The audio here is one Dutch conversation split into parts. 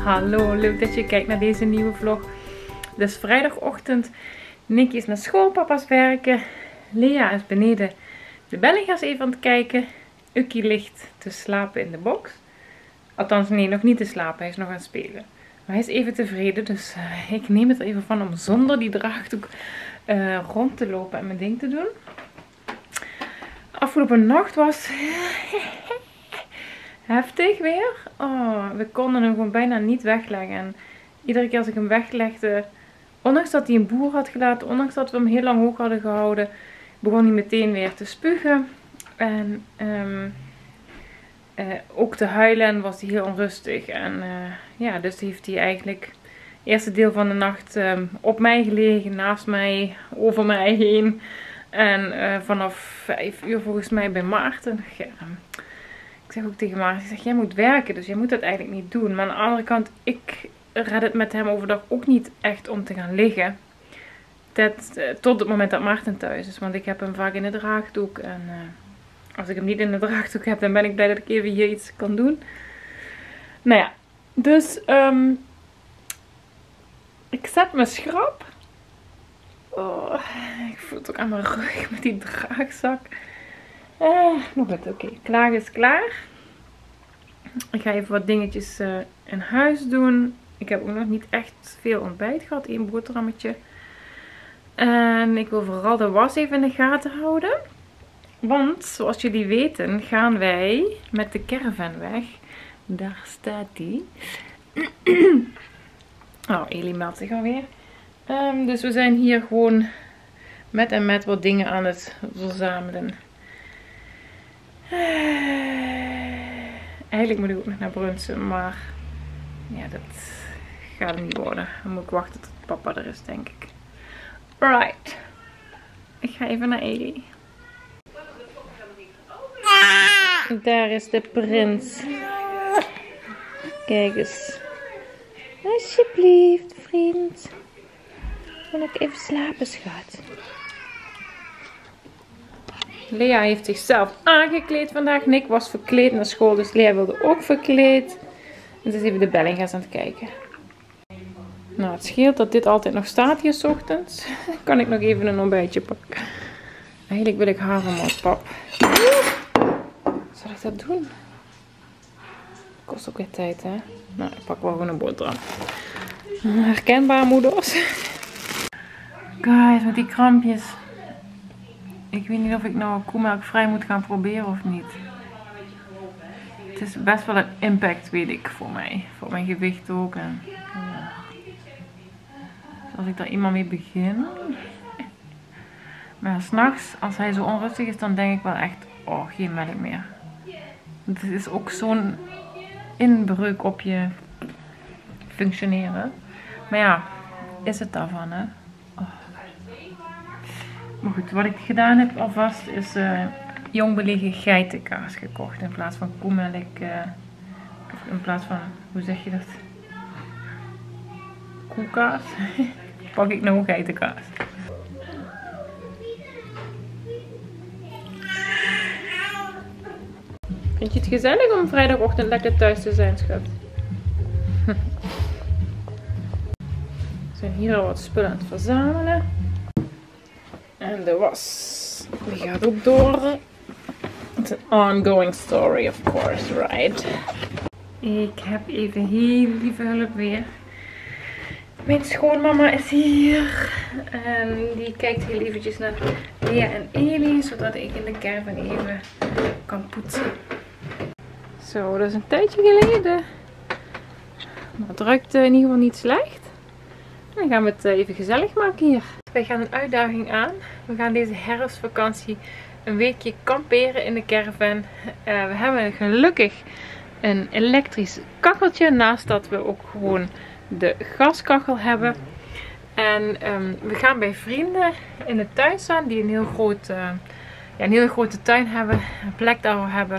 Hallo, leuk dat je kijkt naar deze nieuwe vlog. Het is vrijdagochtend. Nicky is naar school, papa's werken. Lea is beneden de bellinga's even aan het kijken. Ukkie ligt te slapen in de box. Althans, nee, nog niet te slapen. Hij is nog aan het spelen. Maar hij is even tevreden, dus ik neem het er even van om zonder die draagdoek rond te lopen en mijn ding te doen. Afgelopen nacht was heftig weer. Oh, we konden hem gewoon bijna niet wegleggen. En iedere keer als ik hem weglegde, ondanks dat hij een boer had gelaten, ondanks dat we hem heel lang hoog hadden gehouden, begon hij meteen weer te spugen. En ook te huilen en was hij heel onrustig. En ja, dus heeft hij eigenlijk het eerste deel van de nacht op mij gelegen, naast mij, over mij heen. En vanaf 5 uur volgens mij bij Maarten. Ik zeg ook tegen Maarten, ik zeg, jij moet werken, dus jij moet dat eigenlijk niet doen. Maar aan de andere kant, ik red het met hem overdag ook niet echt om te gaan liggen. Tot het moment dat Maarten thuis is. Want ik heb hem vaak in de draagdoek. En als ik hem niet in de draagdoek heb, dan ben ik blij dat ik even hier iets kan doen. Nou ja, dus ik zet mijn schrap. Oh, ik voel het ook aan mijn rug met die draagzak. Nog wat, oké. Klaar is klaar. Ik ga even wat dingetjes in huis doen. Ik heb ook nog niet echt veel ontbijt gehad. 1 boterhammetje. En ik wil vooral de was even in de gaten houden. Want, zoals jullie weten, gaan wij met de caravan weg. Daar staat die. Oh, Elie meldt zich alweer. Dus we zijn hier gewoon met wat dingen aan het verzamelen. Eigenlijk moet ik ook nog naar Brunsen, maar ja, dat gaat hem niet worden. Dan moet ik wachten tot papa er is, denk ik. Alright. Ik ga even naar Elie. Daar is de prins. Kijk eens. Alsjeblieft, vriend. Wil ik even slapen, schat? Lea heeft zichzelf aangekleed vandaag. Nick was verkleed naar school, dus Lea wilde ook verkleed. En ze is even de bellinga's aan het kijken. Nou, het scheelt dat dit altijd nog staat hier 's ochtends. Kan ik nog even een ontbijtje pakken. Eigenlijk wil ik havermoutpap. Zal ik dat doen? Kost ook weer tijd, hè? Nou, ik pak wel gewoon een boterham. Herkenbaar, moeders. Guys, met die krampjes. Ik weet niet of ik nou koemelkvrij moet gaan proberen of niet. Het is best wel een impact, weet ik, voor mij. Voor mijn gewicht ook. En, ja. Dus als ik daar iemand mee begin. Maar 's nachts, als hij zo onrustig is, dan denk ik wel echt, oh, geen melk meer. Het is ook zo'n inbreuk op je functioneren. Maar ja, is het daarvan, hè? Oh. Maar goed, wat ik gedaan heb alvast is jong belegen geitenkaas gekocht. In plaats van koemelk. Of in plaats van, hoe zeg je dat? Koelkaas. Pak ik nou geitenkaas. Vind je het gezellig om vrijdagochtend lekker thuis te zijn, schat? We zijn hier al wat spullen aan het verzamelen. En de was. Die gaat ook door. Het is een ongoing story, of course, right? Ik heb even heel lieve hulp weer. Mijn schoonmama is hier. En die kijkt heel eventjes naar Lea en Elie, zodat ik in de caravan even kan poetsen. Zo, dat is een tijdje geleden. Maar het ruikt in ieder geval niet slecht. Dan gaan we het even gezellig maken hier. Wij gaan een uitdaging aan. We gaan deze herfstvakantie een weekje kamperen in de caravan. We hebben gelukkig een elektrisch kacheltje. Naast dat we ook gewoon de gaskachel hebben. En we gaan bij vrienden in de tuin staan. Die een heel grote tuin hebben. Een plek daarvoor hebben.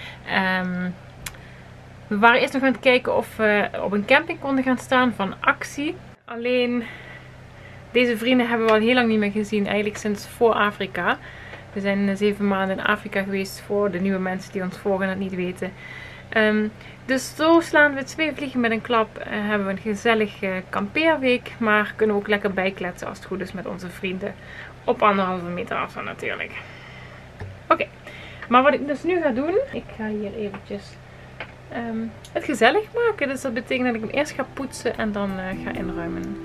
We waren eerst nog aan het kijken of we op een camping konden gaan staan van Actie. Alleen deze vrienden hebben we al heel lang niet meer gezien. Eigenlijk sinds voor Afrika. We zijn 7 maanden in Afrika geweest voor de nieuwe mensen die ons volgen en het niet weten. Dus zo slaan we 2 vliegen met een klap. Hebben we een gezellige kampeerweek. Maar kunnen we ook lekker bijkletsen als het goed is met onze vrienden. Op 1,5 meter afstand natuurlijk. Oké. Maar wat ik dus nu ga doen. Ik ga hier eventjes het gezellig maken. Dus dat betekent dat ik hem eerst ga poetsen en dan ga inruimen.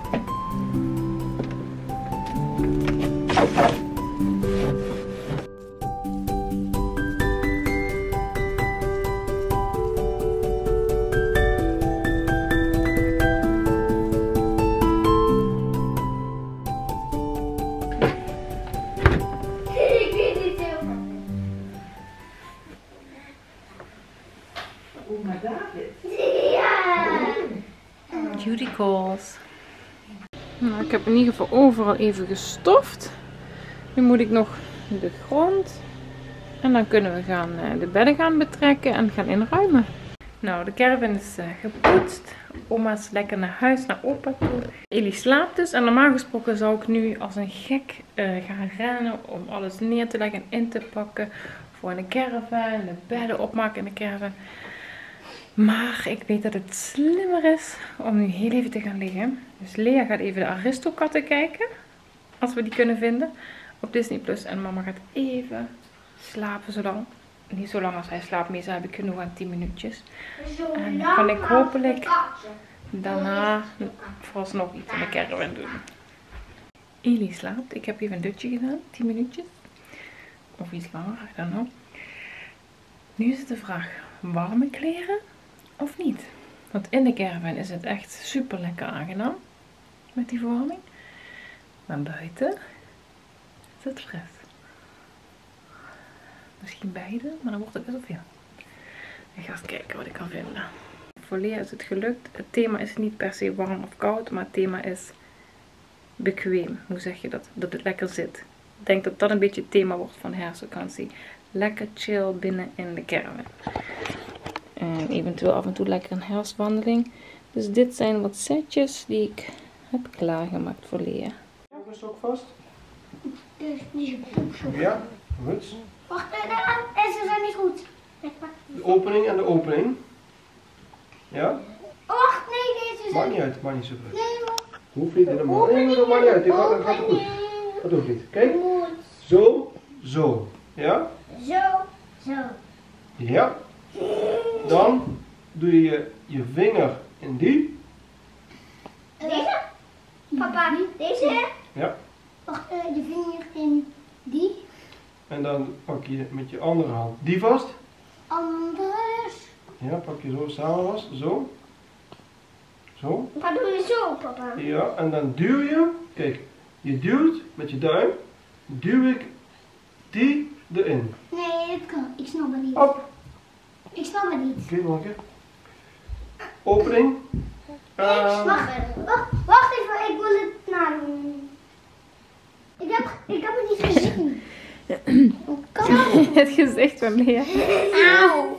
Duty calls. Nou, ik heb in ieder geval overal even gestoft. Nu moet ik nog de grond. En dan kunnen we de bedden gaan betrekken en gaan inruimen. Nou, de caravan is gepoetst. Oma is lekker naar huis, naar opa toe. Eli slaapt dus. En normaal gesproken zou ik nu als een gek gaan rennen om alles neer te leggen en in te pakken. Voor de caravan, de bedden opmaken in de caravan. Maar ik weet dat het slimmer is om nu heel even te gaan liggen. Dus Lea gaat even de Aristokatten kijken. Als we die kunnen vinden. Op Disney Plus. En mama gaat even slapen. Zolang. Niet zo lang als hij slaapt. Meestal heb ik genoeg aan 10 minuutjes. En dan kan ik hopelijk daarna vooralsnog iets in de caravan doen. Eli slaapt. Ik heb even een dutje gedaan. 10 minuutjes. Of iets langer. I don't know. Nu is het de vraag. Warme kleren? Of niet? Want in de caravan is het echt super lekker aangenaam. Met die verwarming. Maar buiten is het fris. Misschien beide, maar dan wordt het best wel veel. Ik ga eens kijken wat ik kan vinden. Voor Lea is het gelukt. Het thema is niet per se warm of koud. Maar het thema is bequem. Hoe zeg je dat? Dat het lekker zit. Ik denk dat dat een beetje het thema wordt van herfstvakantie. Lekker chill binnen in de caravan. En eventueel af en toe lekker een herfstwandeling. Dus dit zijn wat setjes die ik heb klaargemaakt voor Lea. Ook een stok vast? Dus niet zo goed. Ja, goed. Wacht, ze zijn niet goed. De opening en de opening. Ja? Wacht, nee, deze zijn... Maakt niet uit, maakt niet zo druk. Nee, maar... Hoeft niet helemaal. Nee, dat maakt niet uit. Dat gaat goed. Dat hoeft niet. Kijk. Zo, zo. Ja? Zo, zo. Ja. Dan doe je je vinger in die. Deze? Papa, deze? Ja. Wacht, je vinger in die. En dan pak je met je andere hand die vast. Anders. Ja, pak je zo samen vast. Zo. Zo. Wat doe je zo, papa? Ja, en dan duw je. Kijk, je duwt met je duim. Duw ik die erin. Nee, dat kan. Ik snap het niet. Op. Ik snap het niet. Oké, nog een keer. Opening. Wacht even, ik wil het nadoen. Ik heb het niet gezien. Hoe kan dat? Het gezicht van Lea. Auw.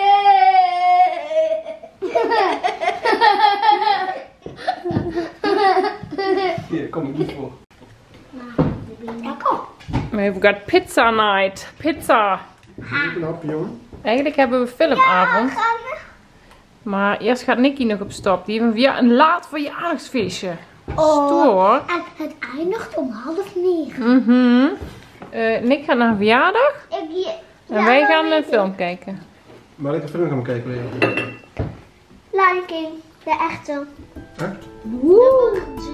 Hier, kom ik niet voor. Lekker. We've got pizza night. Pizza. Niet een hapje, jongen. Eigenlijk hebben we filmavond. Maar eerst gaat Nicky nog op stap. Die heeft een laat verjaardagsfeestje. Stoer. En het eindigt om 8:30. Nick gaat naar een verjaardag. En wij gaan een film kijken. Maar ik een film gaan kijken, Lea. Lion King, de echte. Echt? Woe.